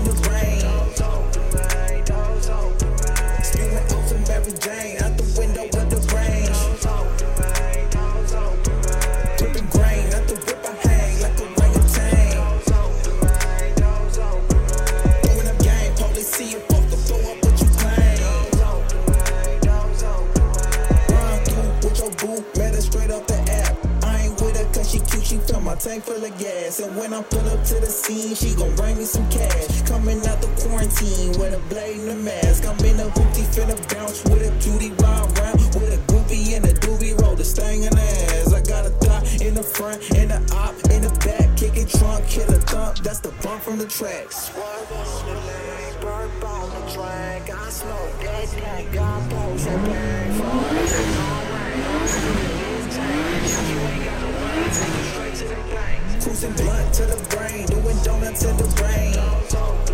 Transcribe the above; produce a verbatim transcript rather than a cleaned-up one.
the rain. Spewing off some Mary Jane out the window with the rain. Dripping grain out the whip I hang like a orangutan. Throwing up game, police see you fuck the blow up what you claim. Run through with your boo, met her straight off the app. I ain't with her cause she cute, she fill my tank full of gas. And when I pull up to the scene, she gon' bring me some cash. Coming out the quarantine with a blade and a mask. I'm in a hoopty, finna bounce with a cutie, ride round with a groupie and a doobie, roll the stang in the ass. I got a thought in the front, and a op in the back, kicking trunk, hit a thump, that's the bump from the tracks. Swerve on the lane, burp on the track, I smoke that dank, I pose that bang, for this is all rain, you ain't gotta wait, take it straight to the bank. Cruising blunt to the brain, doing donuts in the rain.